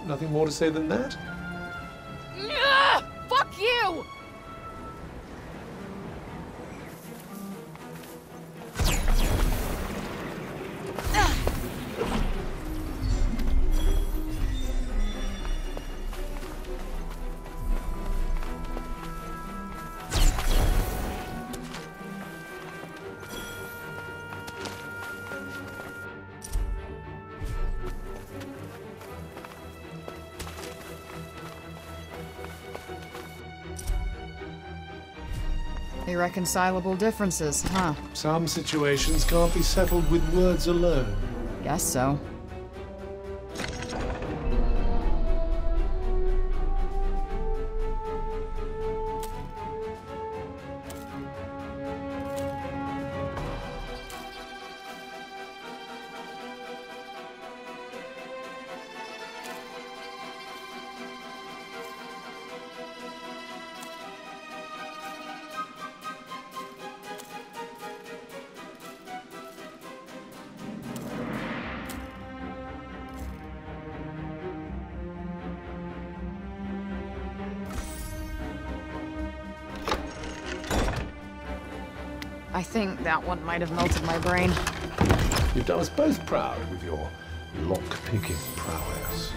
Nothing more to say than that? Fuck you! Irreconcilable differences, huh? Some situations can't be settled with words alone. Guess so. I think that one might have melted my brain. You've done us both proud with your lock-picking prowess.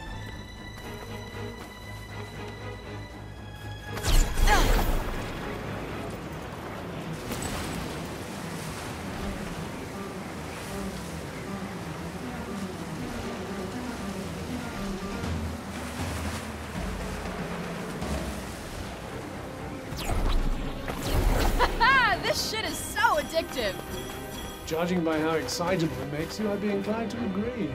This shit is so addictive! Judging by how excitable it makes you, I'd be inclined to agree.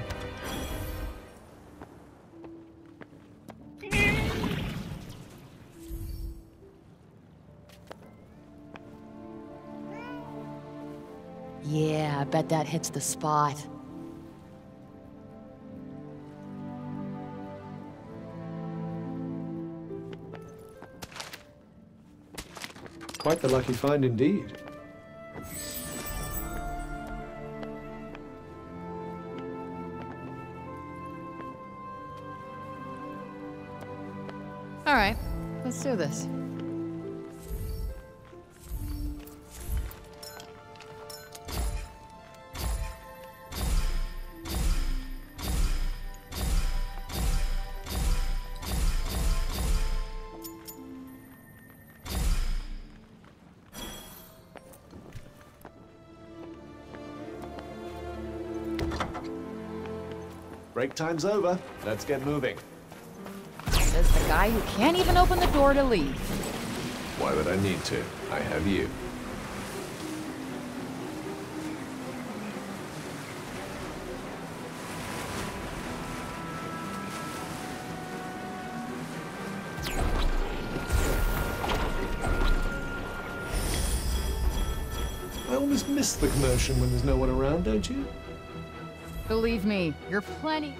Yeah, I bet that hits the spot. Quite the lucky find indeed. All right, let's do this. Break time's over. Let's get moving. Says the guy who can't even open the door to leave. Why would I need to? I have you. I almost miss the commotion when there's no one around, don't you? Believe me, you're plenty...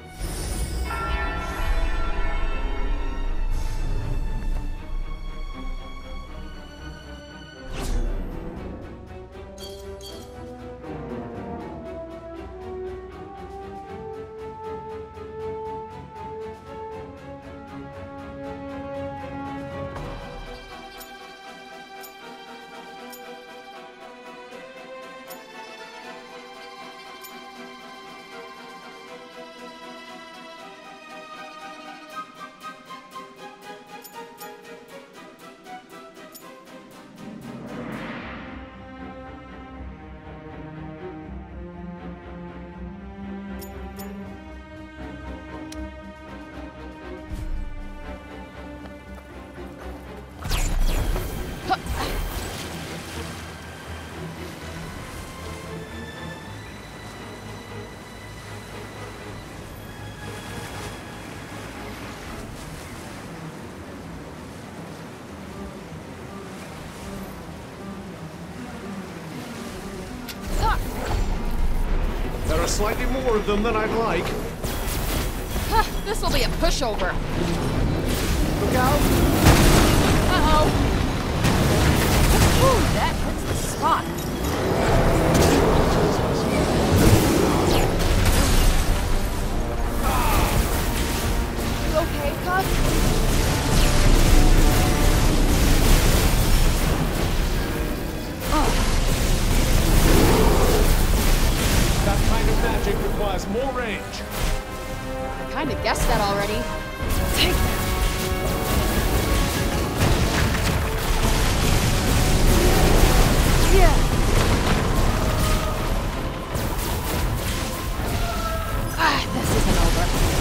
There are slightly more of them than I'd like. This'll be a pushover. Look out! Uh-oh. Whew, that hits the spot. has more range. I kind of guessed that already. Take that. Yeah. This isn't over.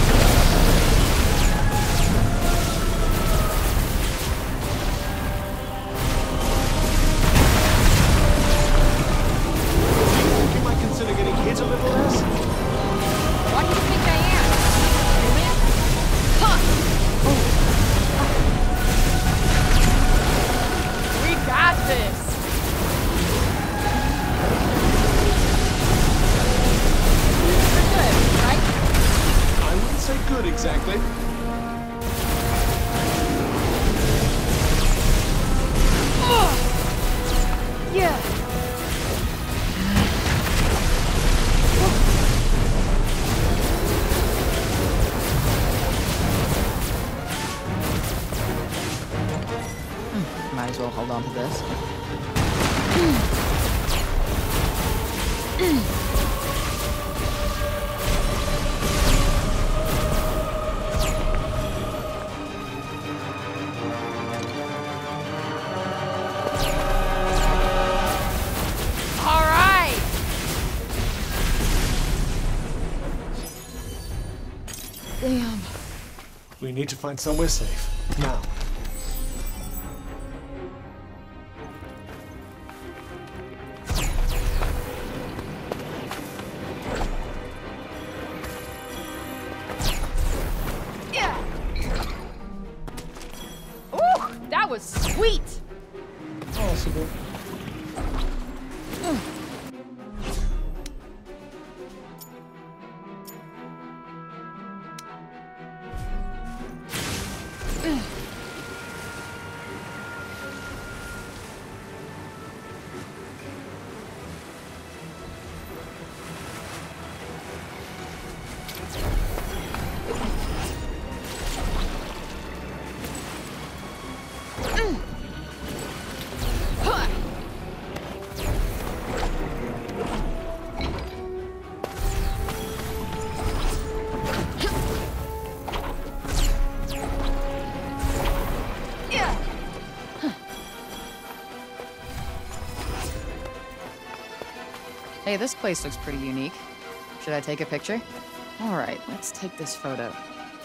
You might consider getting hit a little less. What do you think I am? Human? Huh. We got this. We're good, right? I wouldn't say good exactly. Yeah. Might as well hold on to this. All right. Damn. We need to find somewhere safe. Now. Yeah. Ooh, that was sweet. Possible. Hey, this place looks pretty unique. Should I take a picture? All right, let's take this photo.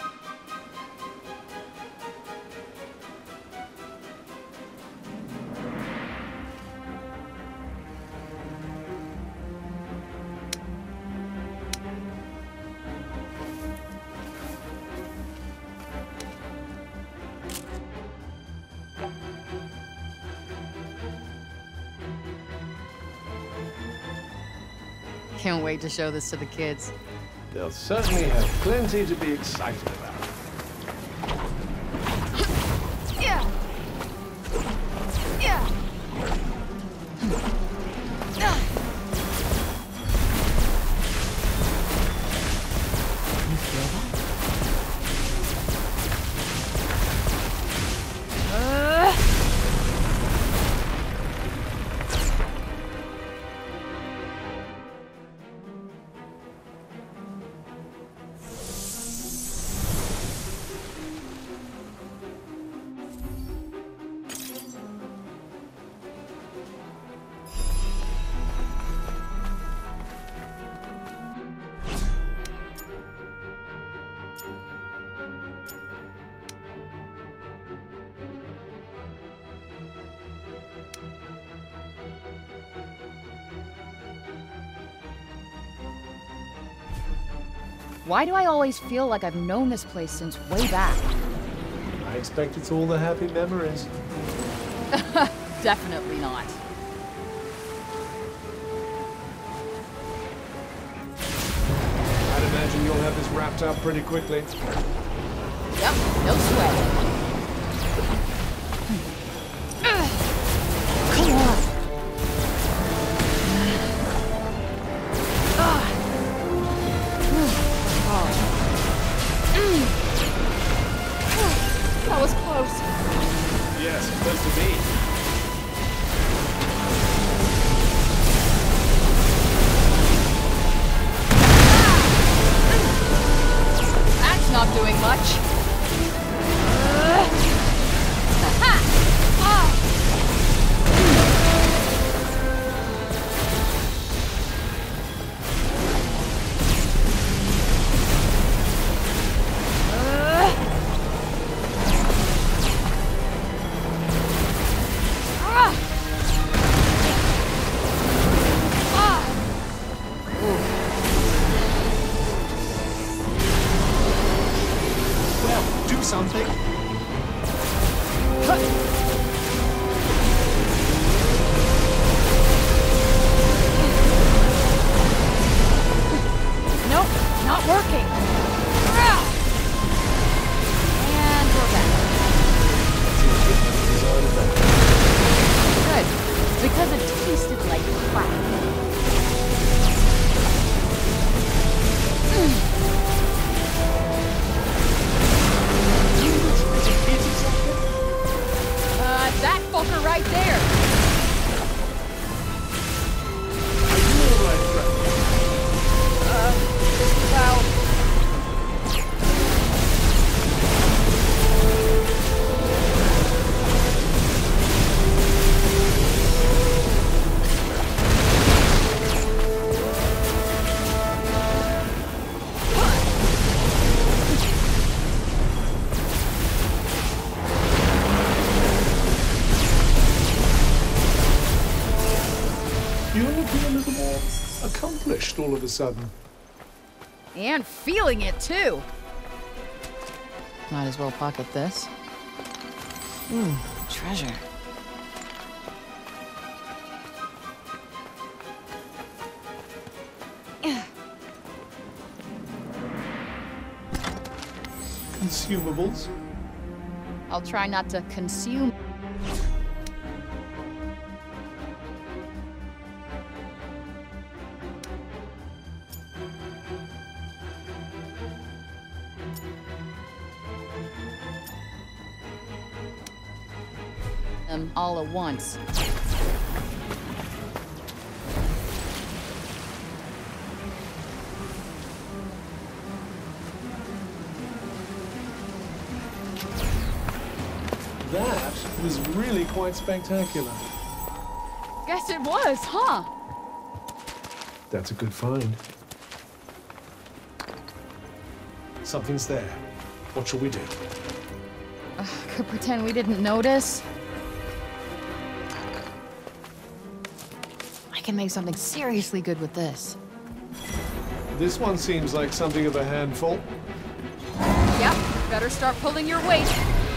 Can't wait to show this to the kids. They'll certainly have plenty to be excited about. Yeah. Yeah. You feel that? Why do I always feel like I've known this place since way back? I expect it's all the happy memories. Definitely not. I'd imagine you'll have this wrapped up pretty quickly. Yep, no sweat. Come on. That was close. Yes, supposed to be. much. Ha! Ah! Well, do something. Nope, not working. And we're back. Good, because it tasted like crap. That fucker right there. Well. You're looking a little more accomplished all of a sudden. And feeling it too. Might as well pocket this. Ooh, treasure. Consumables. I'll try not to consume. Them all at once. That was really quite spectacular. Guess it was, huh? That's a good find. Something's there. What shall we do? Could pretend we didn't notice. I can make something seriously good with this. This one seems like something of a handful. Yep, better start pulling your weight.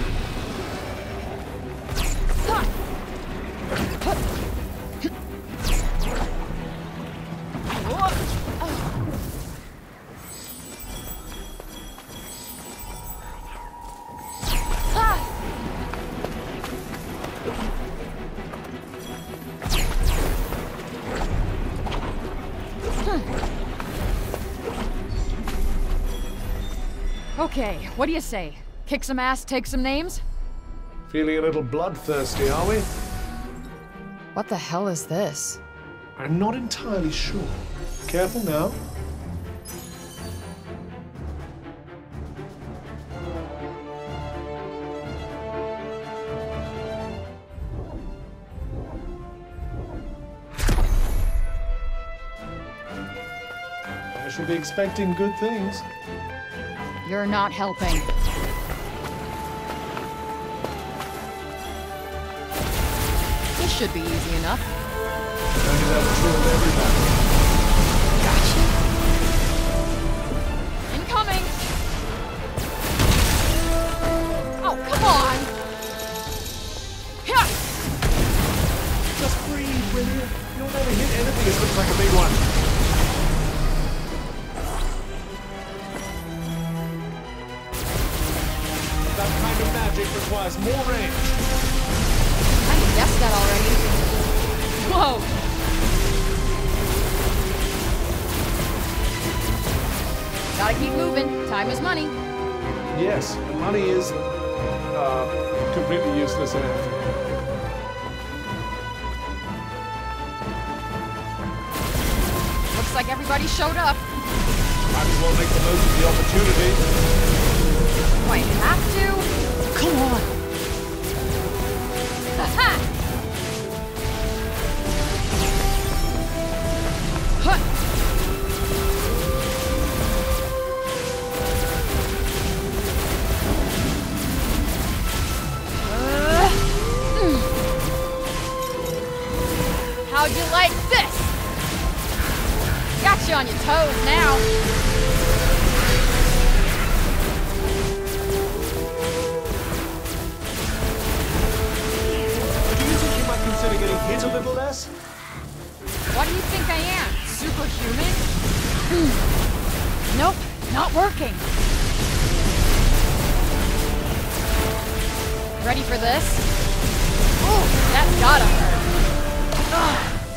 Okay, what do you say? Kick some ass, take some names? Feeling a little bloodthirsty, are we? What the hell is this? I'm not entirely sure. Careful now. I shall be expecting good things. You're not helping. This should be easy enough. Only that's true of everybody. Incoming! Oh, come on! Yeah. Just breathe, will you? You'll never hit anything that looks like a big one. That kind of magic requires more range. I guessed that already. Whoa! Gotta keep moving. Time is money. Yes, the money is completely useless in Africa. Looks like everybody showed up. Might as well make the most of the opportunity. I have to? Come on. Ha-ha! How'd you like this? Got you on your toes now. Do you think you might consider getting hit a little less? What do you think I am? Superhuman? Nope, not working. Ready for this? Oh, that gotta hurt. Ugh.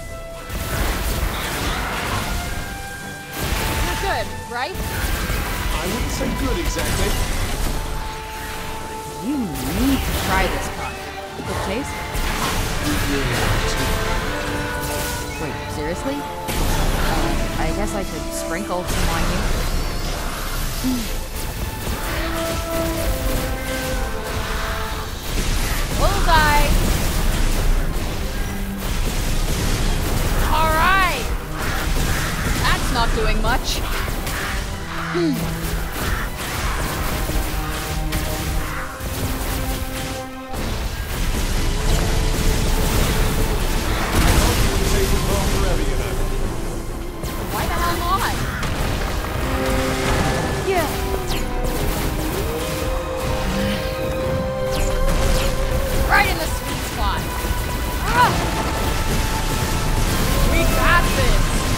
Not good, right? I wouldn't say good exactly. You need to try this product. Good taste? Wait, seriously? I guess I could sprinkle some on you. Bullseye! Alright! That's not doing much. Take them home forever, you know. Why the hell not? Yeah. Right in the sweet spot. Ah! We got this.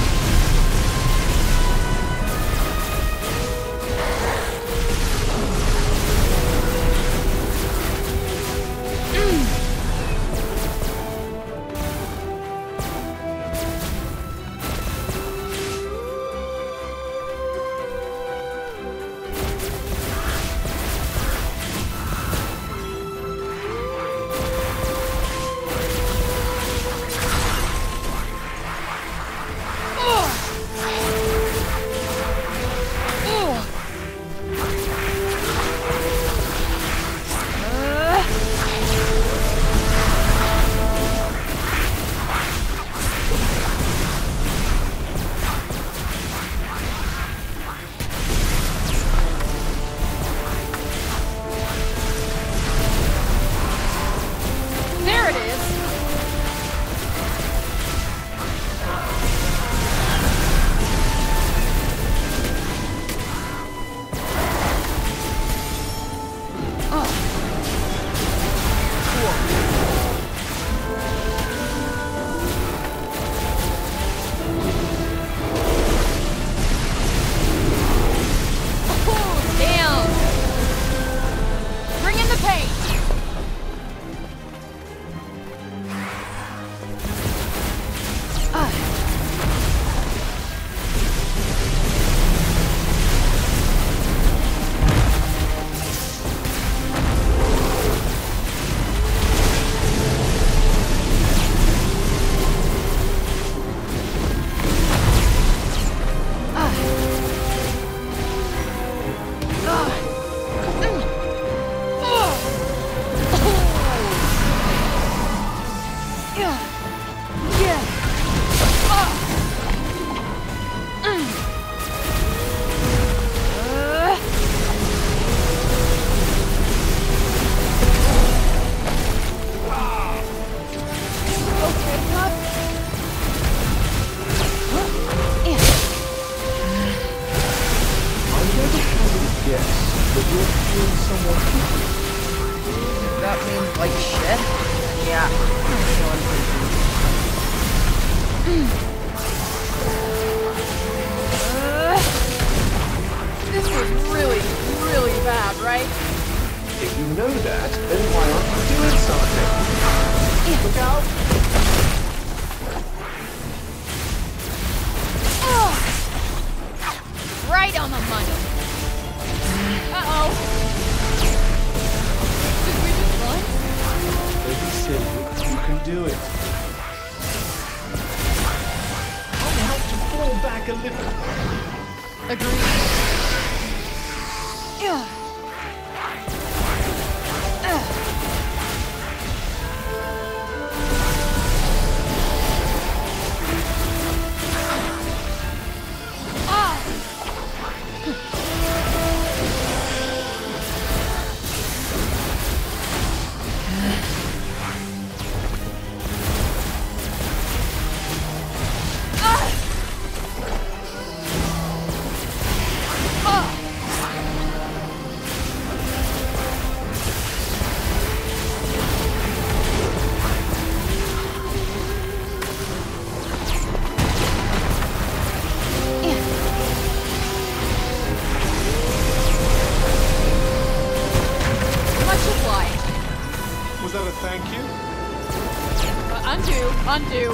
There it is. Oh, damn. Bring in the paint. That means like shit? Yeah. I'm feeling pretty. This was really, really bad, right? If you know that, then why aren't you doing something? Look out! Right on the money. Uh-oh. Did we just run? Don't be silly. You can do it. I'll help to fall back a little. Agreed. undo.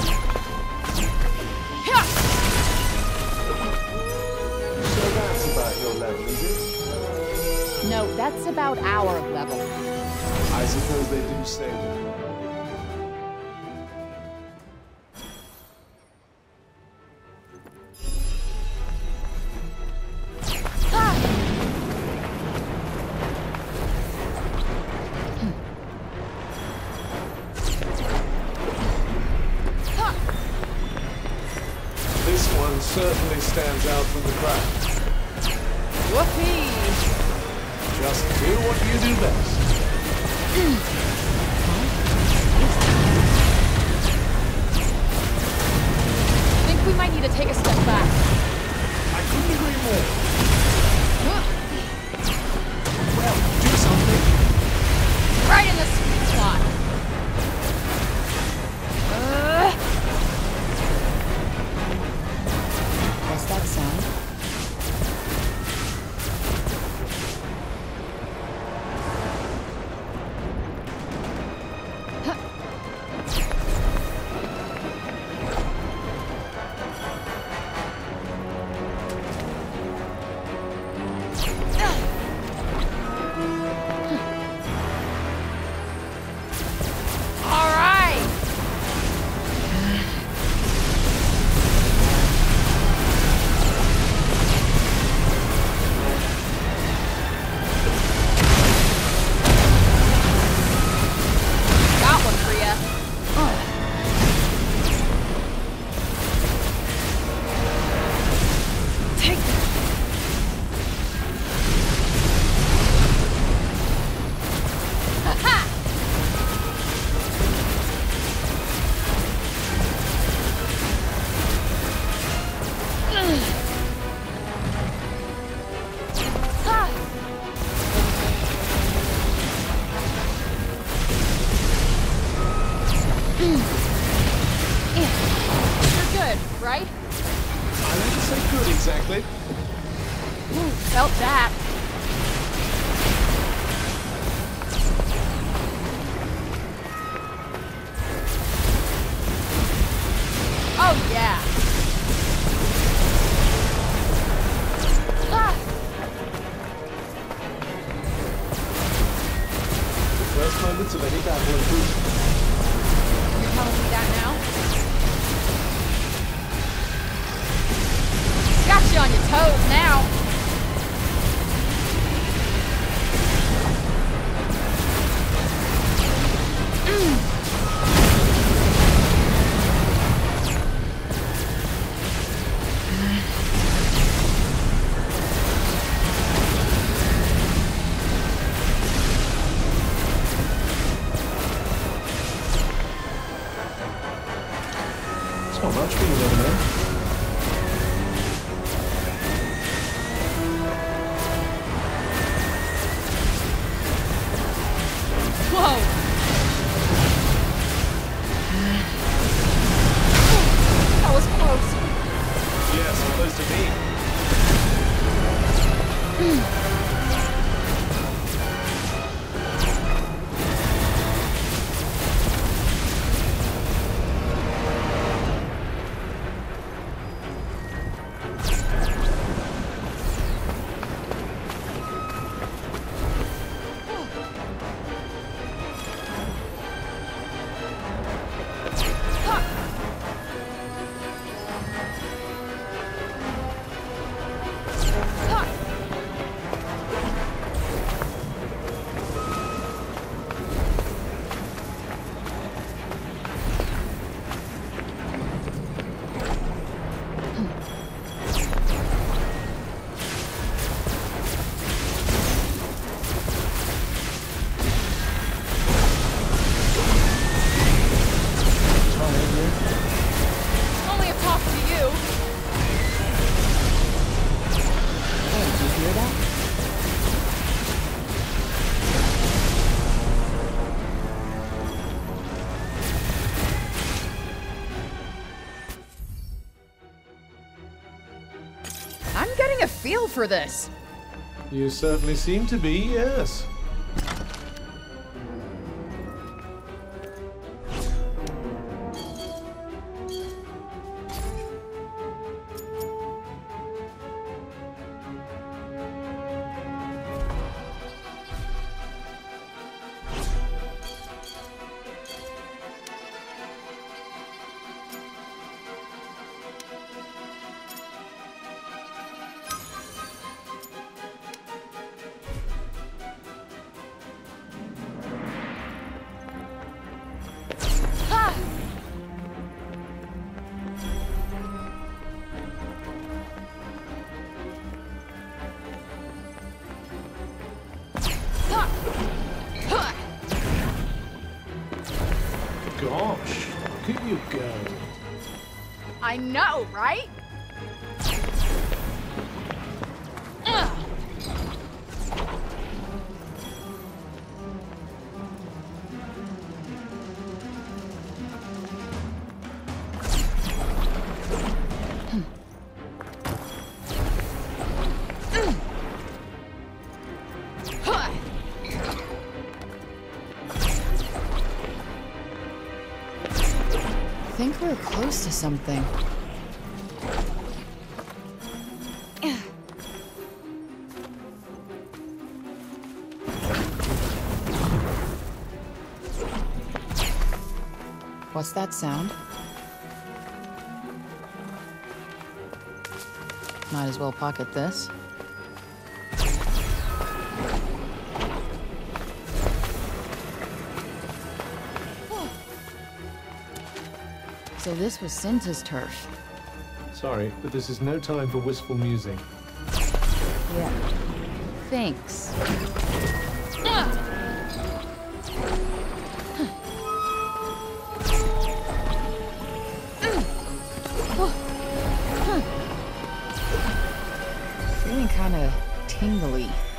Yeah. So that's about your level, is it? No, that's about our level. I suppose they do say that. This one certainly stands out from the crowd. Whoopee! Just do what you do best. I think we might need to take a step back. I couldn't agree more. Well, do something. Right in the sweet spot. What's that sound? All right. Got one for ya. Take that. Ha-ha! You're good, right? I didn't say good exactly. Ooh, felt that. Oh yeah. Ah. The first moments of any battle in Bruce. You're telling me that now? Got you on your toes now. It's not much for you, little man. Whoa. That was close. Yeah, so close to me. Only if talking to you. Hey, did you hear that? I'm getting a feel for this. You certainly seem to be, yes. you go. I know, right? Ugh. I think we're close to something. What's that sound? Might as well pocket this. So this was Cinta's turf. Sorry, but this is no time for wistful musing. Yeah. Thanks. Feeling kinda tingly.